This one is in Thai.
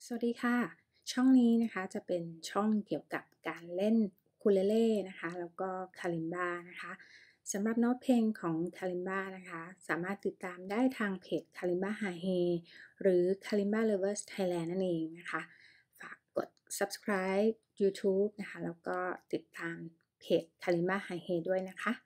สวัสดีค่ะช่องนี้นะคะจะเป็นช่องเกี่ยวกับการเล่นอูคูเลเล่นะคะแล้วก็คาลิมบานะคะสำหรับโน้ตเพลงของคาลิมบานะคะสามารถติดตามได้ทางเพจคาลิมบาฮาเฮหรือ Kalimba Lovers Thailand นั่นเองนะคะฝากกด subscribe YouTube นะคะแล้วก็ติดตามเพจคาลิมบาฮาเฮด้วยนะคะ